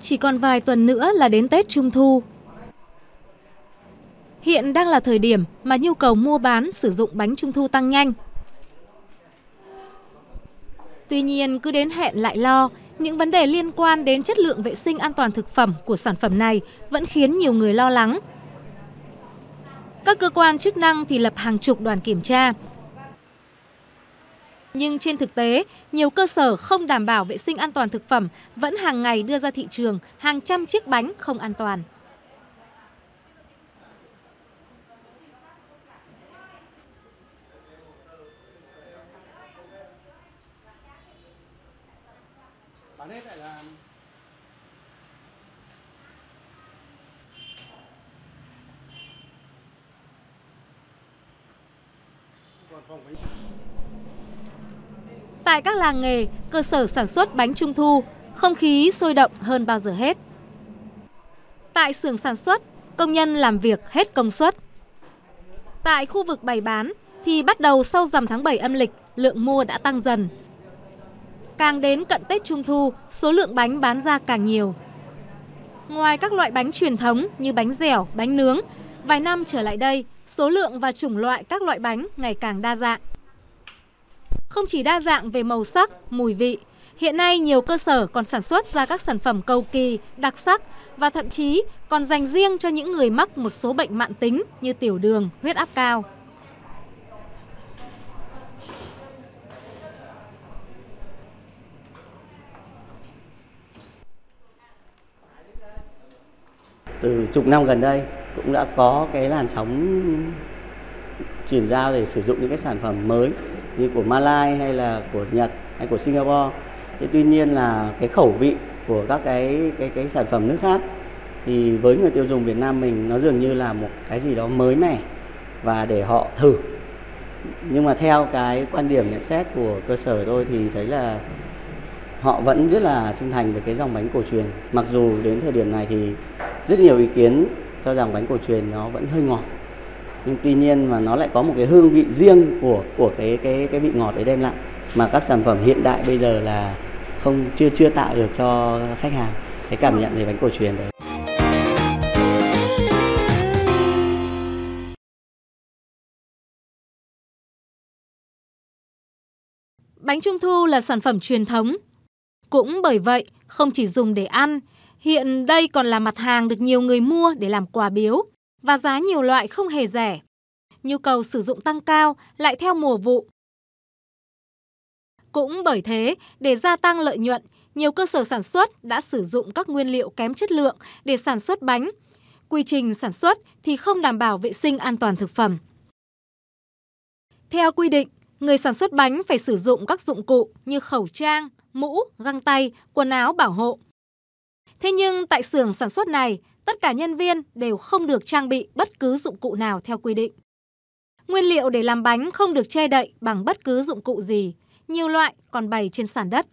Chỉ còn vài tuần nữa là đến Tết Trung thu. Hiện đang là thời điểm mà nhu cầu mua bán sử dụng bánh Trung thu tăng nhanh. Tuy nhiên, cứ đến hẹn lại lo, những vấn đề liên quan đến chất lượng vệ sinh an toàn thực phẩm của sản phẩm này vẫn khiến nhiều người lo lắng. Các cơ quan chức năng thì lập hàng chục đoàn kiểm tra. Nhưng trên thực tế, nhiều cơ sở không đảm bảo vệ sinh an toàn thực phẩm vẫn hàng ngày đưa ra thị trường hàng trăm chiếc bánh không an toàn. Tại các làng nghề, cơ sở sản xuất bánh Trung thu, không khí sôi động hơn bao giờ hết. Tại xưởng sản xuất, công nhân làm việc hết công suất. Tại khu vực bày bán thì bắt đầu sau rằm tháng 7 âm lịch, lượng mua đã tăng dần. Càng đến cận Tết Trung thu, số lượng bánh bán ra càng nhiều. Ngoài các loại bánh truyền thống như bánh dẻo, bánh nướng, vài năm trở lại đây, số lượng và chủng loại các loại bánh ngày càng đa dạng. Không chỉ đa dạng về màu sắc, mùi vị, hiện nay nhiều cơ sở còn sản xuất ra các sản phẩm cầu kỳ, đặc sắc và thậm chí còn dành riêng cho những người mắc một số bệnh mãn tính như tiểu đường, huyết áp cao. Từ chục năm gần đây cũng đã có cái làn sóng chuyển giao để sử dụng những cái sản phẩm mới như của Malai hay là của Nhật hay của Singapore. Tuy nhiên là cái khẩu vị của các cái sản phẩm nước khác thì với người tiêu dùng Việt Nam mình nó dường như là một cái gì đó mới mẻ và để họ thử. Nhưng mà theo cái quan điểm nhận xét của cơ sở tôi thì thấy là họ vẫn rất là trung thành với cái dòng bánh cổ truyền. Mặc dù đến thời điểm này thì rất nhiều ý kiến cho rằng bánh cổ truyền nó vẫn hơi ngọt. Nhưng tuy nhiên mà nó lại có một cái hương vị riêng của cái vị ngọt đấy đem lại mà các sản phẩm hiện đại bây giờ là chưa tạo được cho khách hàng cái cảm nhận về bánh cổ truyền đấy. Bánh Trung thu là sản phẩm truyền thống. Cũng bởi vậy, không chỉ dùng để ăn, hiện đây còn là mặt hàng được nhiều người mua để làm quà biếu và giá nhiều loại không hề rẻ. Nhu cầu sử dụng tăng cao lại theo mùa vụ. Cũng bởi thế, để gia tăng lợi nhuận, nhiều cơ sở sản xuất đã sử dụng các nguyên liệu kém chất lượng để sản xuất bánh. Quy trình sản xuất thì không đảm bảo vệ sinh an toàn thực phẩm. Theo quy định, người sản xuất bánh phải sử dụng các dụng cụ như khẩu trang, mũ, găng tay, quần áo bảo hộ. Thế nhưng tại xưởng sản xuất này, tất cả nhân viên đều không được trang bị bất cứ dụng cụ nào theo quy định. Nguyên liệu để làm bánh không được che đậy bằng bất cứ dụng cụ gì, nhiều loại còn bày trên sàn đất.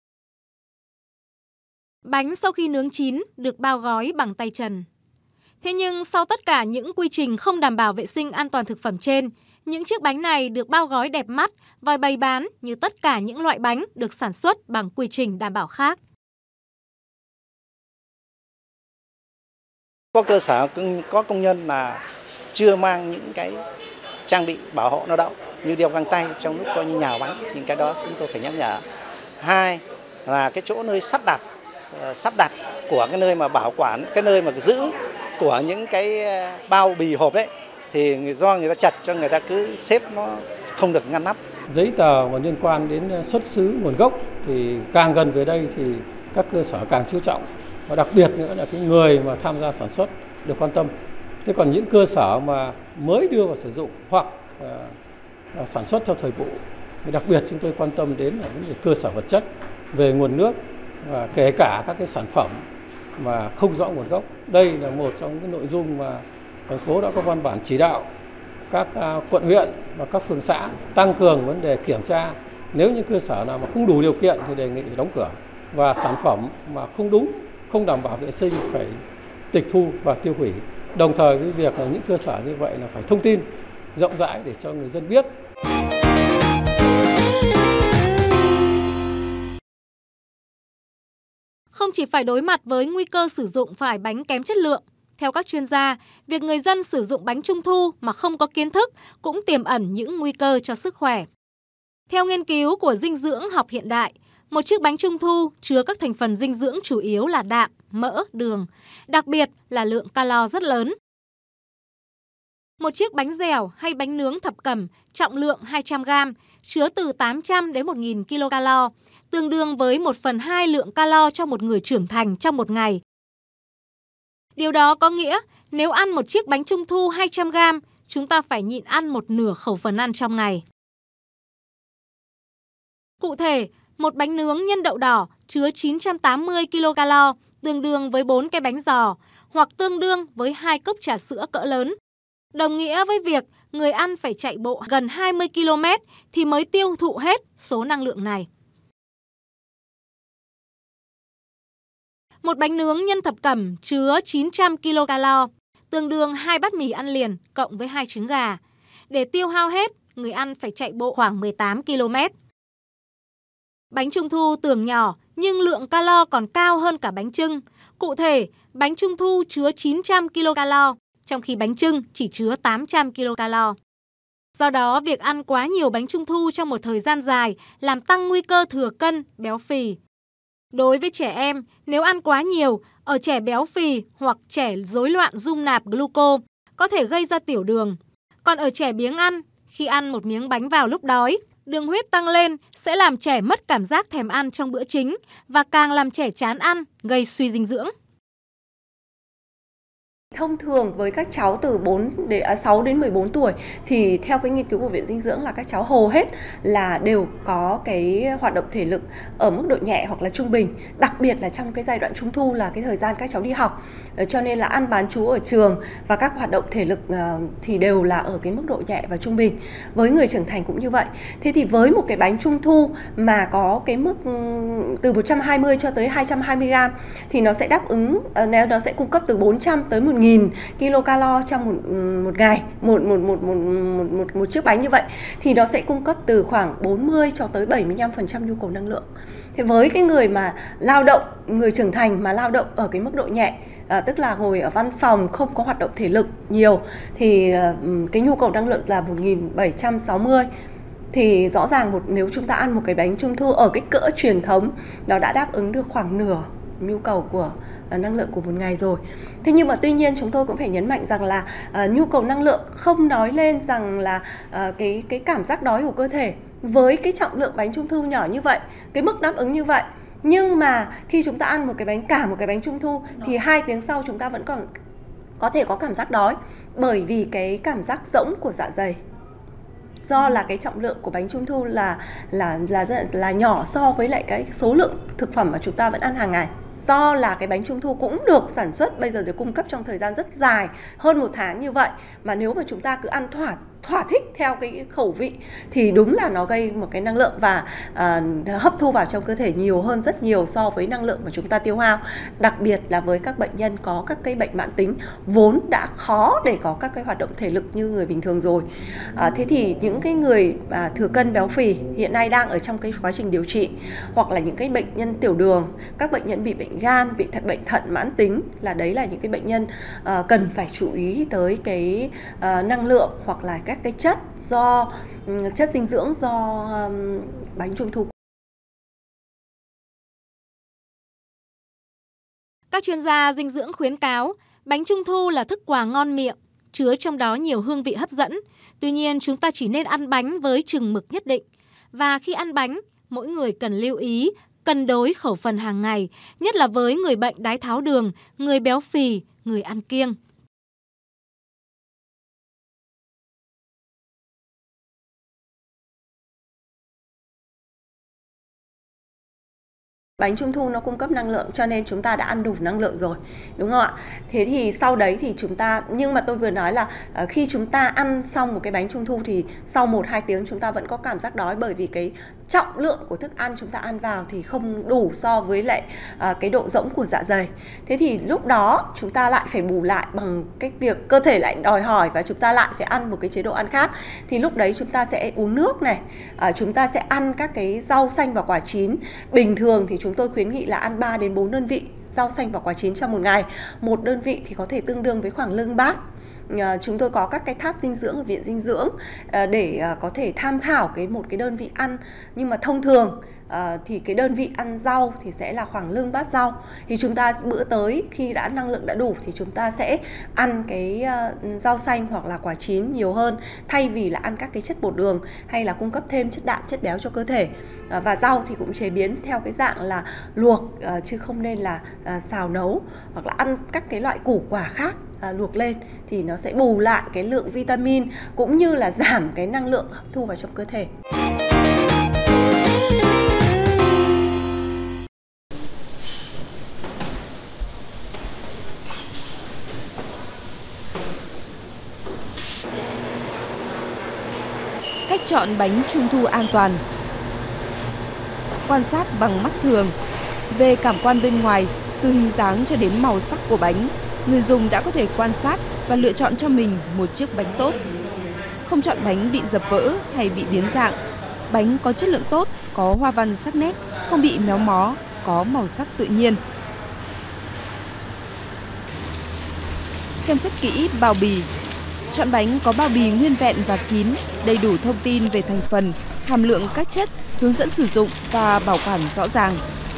Bánh sau khi nướng chín được bao gói bằng tay trần. Thế nhưng sau tất cả những quy trình không đảm bảo vệ sinh an toàn thực phẩm trên, những chiếc bánh này được bao gói đẹp mắt và bày bán như tất cả những loại bánh được sản xuất bằng quy trình đảm bảo khác. Có cơ sở có công nhân là chưa mang những cái trang bị bảo hộ lao động như đeo găng tay trong lúc coi như nhào bánh, những cái đó chúng tôi phải nhắc nhở. Hai là cái chỗ nơi sắp đặt của cái nơi mà bảo quản, cái nơi mà giữ của những cái bao bì hộp đấy thì do người ta chật cho người ta cứ xếp nó không được ngăn nắp. Giấy tờ mà liên quan đến xuất xứ nguồn gốc thì càng gần về đây thì các cơ sở càng chú trọng, và đặc biệt nữa là cái người mà tham gia sản xuất được quan tâm. Thế còn những cơ sở mà mới đưa vào sử dụng hoặc sản xuất theo thời vụ thì đặc biệt chúng tôi quan tâm đến là vấn đề cơ sở vật chất về nguồn nước và kể cả các cái sản phẩm mà không rõ nguồn gốc. Đây là một trong những nội dung mà thành phố đã có văn bản chỉ đạo các quận huyện và các phường xã tăng cường vấn đề kiểm tra. Nếu như cơ sở nào mà không đủ điều kiện thì đề nghị phải đóng cửa, và sản phẩm mà không đúng, không đảm bảo vệ sinh phải tịch thu và tiêu hủy. Đồng thời với việc là những cơ sở như vậy là phải thông tin rộng rãi để cho người dân biết. không chỉ phải đối mặt với nguy cơ sử dụng phải bánh kém chất lượng. Theo các chuyên gia, việc người dân sử dụng bánh trung thu mà không có kiến thức cũng tiềm ẩn những nguy cơ cho sức khỏe. Theo nghiên cứu của dinh dưỡng học hiện đại, một chiếc bánh trung thu chứa các thành phần dinh dưỡng chủ yếu là đạm, mỡ, đường, đặc biệt là lượng calo rất lớn. Một chiếc bánh dẻo hay bánh nướng thập cẩm trọng lượng 200 g chứa từ 800 đến 1.000 kcal, tương đương với 1/2 lượng calo cho một người trưởng thành trong một ngày. Điều đó có nghĩa nếu ăn một chiếc bánh trung thu 200 g, chúng ta phải nhịn ăn một nửa khẩu phần ăn trong ngày. Cụ thể, một bánh nướng nhân đậu đỏ chứa 980 kcal, tương đương với 4 cái bánh giò, hoặc tương đương với 2 cốc trà sữa cỡ lớn. Đồng nghĩa với việc người ăn phải chạy bộ gần 20 km thì mới tiêu thụ hết số năng lượng này. Một bánh nướng nhân thập cẩm chứa 900 kcal, tương đương 2 bát mì ăn liền cộng với 2 trứng gà. Để tiêu hao hết, người ăn phải chạy bộ khoảng 18 km. Bánh trung thu tưởng nhỏ nhưng lượng calo còn cao hơn cả bánh chưng. Cụ thể, bánh trung thu chứa 900 kcal, trong khi bánh chưng chỉ chứa 800 kcal. Do đó, việc ăn quá nhiều bánh trung thu trong một thời gian dài làm tăng nguy cơ thừa cân, béo phì. Đối với trẻ em, nếu ăn quá nhiều, ở trẻ béo phì hoặc trẻ rối loạn dung nạp gluco, có thể gây ra tiểu đường. Còn ở trẻ biếng ăn, khi ăn một miếng bánh vào lúc đói, đường huyết tăng lên sẽ làm trẻ mất cảm giác thèm ăn trong bữa chính và càng làm trẻ chán ăn, gây suy dinh dưỡng. Thông thường với các cháu từ 6 đến 14 tuổi thì theo cái nghiên cứu của Viện Dinh dưỡng là các cháu hầu hết là đều có cái hoạt động thể lực ở mức độ nhẹ hoặc là trung bình, đặc biệt là trong cái giai đoạn trung thu là cái thời gian các cháu đi học, cho nên là ăn bán trú ở trường và các hoạt động thể lực thì đều là ở cái mức độ nhẹ và trung bình. Với người trưởng thành cũng như vậy. Thế thì với một cái bánh trung thu mà có cái mức từ 120 cho tới 220 g thì nó sẽ đáp ứng, nó sẽ cung cấp từ 400 tới 1.000 kcal trong một ngày, một chiếc bánh như vậy thì nó sẽ cung cấp từ khoảng 40 cho tới 75% nhu cầu năng lượng. Thế với cái người mà lao động, người trưởng thành mà lao động ở cái mức độ nhẹ, tức là ngồi ở văn phòng không có hoạt động thể lực nhiều thì cái nhu cầu năng lượng là 1760. Thì rõ ràng nếu chúng ta ăn một cái bánh trung thu ở cái cỡ truyền thống, nó đã đáp ứng được khoảng nửa nhu cầu của năng lượng của một ngày rồi. Thế nhưng mà tuy nhiên chúng tôi cũng phải nhấn mạnh rằng là nhu cầu năng lượng không nói lên rằng là cái cảm giác đói của cơ thể. Với cái trọng lượng bánh trung thu nhỏ như vậy, cái mức đáp ứng như vậy, nhưng mà khi chúng ta ăn cả một cái bánh trung thu thì 2 tiếng sau chúng ta vẫn còn có thể có cảm giác đói, bởi vì cái cảm giác rỗng của dạ dày. Do là cái trọng lượng của bánh trung thu là nhỏ so với lại cái số lượng thực phẩm mà chúng ta vẫn ăn hàng ngày. Do là cái bánh trung thu cũng được sản xuất bây giờ để cung cấp trong thời gian rất dài, hơn 1 tháng như vậy, mà nếu mà chúng ta cứ ăn thỏa thích theo cái khẩu vị thì đúng là nó gây một cái năng lượng và hấp thu vào trong cơ thể nhiều hơn rất nhiều so với năng lượng mà chúng ta tiêu hao. Đặc biệt là với các bệnh nhân có các cái bệnh mãn tính vốn đã khó để có các cái hoạt động thể lực như người bình thường rồi. Thế thì những cái người thừa cân béo phì hiện nay đang ở trong cái quá trình điều trị, hoặc là những cái bệnh nhân tiểu đường, các bệnh nhân bị bệnh gan, bị bệnh thận mãn tính, đấy là những cái bệnh nhân cần phải chú ý tới cái năng lượng hoặc là các cái chất dinh dưỡng do bánh trung thu. Các chuyên gia dinh dưỡng khuyến cáo bánh trung thu là thức quà ngon miệng, chứa trong đó nhiều hương vị hấp dẫn. Tuy nhiên, chúng ta chỉ nên ăn bánh với chừng mực nhất định. Và khi ăn bánh, mỗi người cần lưu ý cân đối khẩu phần hàng ngày, nhất là với người bệnh đái tháo đường, người béo phì, người ăn kiêng. Bánh trung thu nó cung cấp năng lượng cho nên chúng ta đã ăn đủ năng lượng rồi, đúng không ạ? Thế thì sau đấy thì nhưng mà tôi vừa nói là khi chúng ta ăn xong một cái bánh trung thu thì sau 1-2 tiếng chúng ta vẫn có cảm giác đói, bởi vì cái trọng lượng của thức ăn chúng ta ăn vào thì không đủ so với lại cái độ rỗng của dạ dày. Thế thì lúc đó chúng ta lại phải bù lại bằng cái việc cơ thể lại đòi hỏi và chúng ta lại phải ăn một cái chế độ ăn khác. Thì lúc đấy chúng ta sẽ uống nước này, chúng ta sẽ ăn các cái rau xanh và quả chín. Bình thường thì chúng tôi khuyến nghị là ăn 3 đến 4 đơn vị rau xanh và quả chín trong một ngày. Một đơn vị thì có thể tương đương với khoảng lưng bát. Chúng tôi có các cái tháp dinh dưỡng ở viện dinh dưỡng để có thể tham khảo một cái đơn vị ăn, nhưng mà thông thường thì cái đơn vị ăn rau thì sẽ là khoảng lưng bát rau. Thì chúng ta bữa tới khi đã năng lượng đã đủ thì chúng ta sẽ ăn cái rau xanh hoặc là quả chín nhiều hơn, thay vì là ăn các cái chất bột đường hay là cung cấp thêm chất đạm, chất béo cho cơ thể. Và rau thì cũng chế biến theo cái dạng là luộc, chứ không nên là xào nấu, hoặc là ăn các cái loại củ quả khác luộc lên thì nó sẽ bù lại cái lượng vitamin cũng như là giảm cái năng lượng hấp thu vào trong cơ thể. Cách chọn bánh trung thu an toàn. Quan sát bằng mắt thường. Về cảm quan bên ngoài, từ hình dáng cho đến màu sắc của bánh, người dùng đã có thể quan sát và lựa chọn cho mình một chiếc bánh tốt. Không chọn bánh bị dập vỡ hay bị biến dạng. Bánh có chất lượng tốt, có hoa văn sắc nét, không bị méo mó, có màu sắc tự nhiên. Xem xét kỹ bao bì. Chọn bánh có bao bì nguyên vẹn và kín, đầy đủ thông tin về thành phần, hàm lượng các chất, hướng dẫn sử dụng và bảo quản rõ ràng.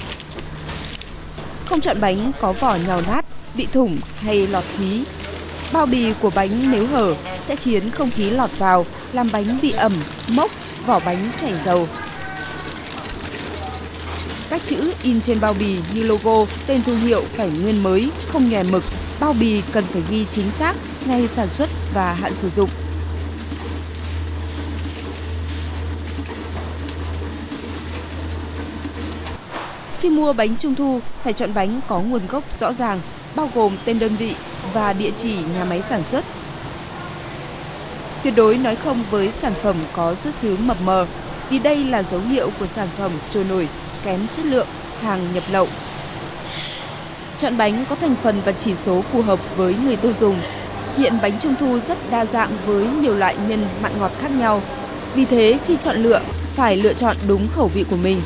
Không chọn bánh có vỏ nhàu nát, bị thủng hay lọt khí. Bao bì của bánh nếu hở sẽ khiến không khí lọt vào, làm bánh bị ẩm, mốc, vỏ bánh chảy dầu. Các chữ in trên bao bì như logo, tên thương hiệu phải nguyên mới, không nhòe mực. Bao bì cần phải ghi chính xác ngày sản xuất và hạn sử dụng. Khi mua bánh trung thu, phải chọn bánh có nguồn gốc rõ ràng, bao gồm tên đơn vị và địa chỉ nhà máy sản xuất. Tuyệt đối nói không với sản phẩm có xuất xứ mập mờ, vì đây là dấu hiệu của sản phẩm trôi nổi, kém chất lượng, hàng nhập lậu. Chọn bánh có thành phần và chỉ số phù hợp với người tiêu dùng. Hiện bánh trung thu rất đa dạng với nhiều loại nhân mặn ngọt khác nhau. Vì thế khi chọn lựa, phải lựa chọn đúng khẩu vị của mình.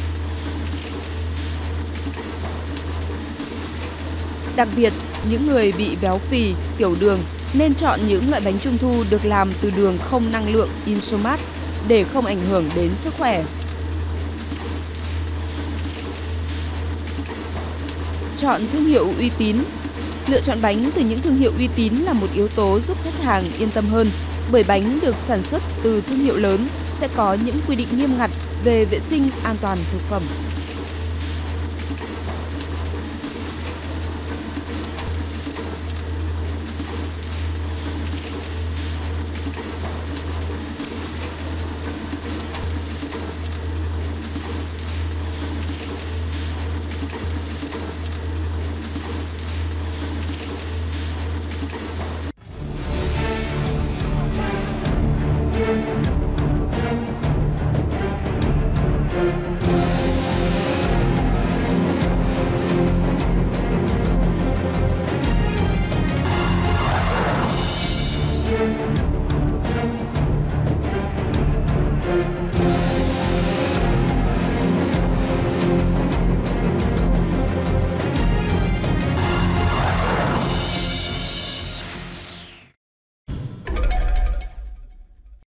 Đặc biệt, những người bị béo phì, tiểu đường nên chọn những loại bánh trung thu được làm từ đường không năng lượng Insomat để không ảnh hưởng đến sức khỏe. Chọn thương hiệu uy tín. Lựa chọn bánh từ những thương hiệu uy tín là một yếu tố giúp khách hàng yên tâm hơn, bởi bánh được sản xuất từ thương hiệu lớn sẽ có những quy định nghiêm ngặt về vệ sinh an toàn thực phẩm.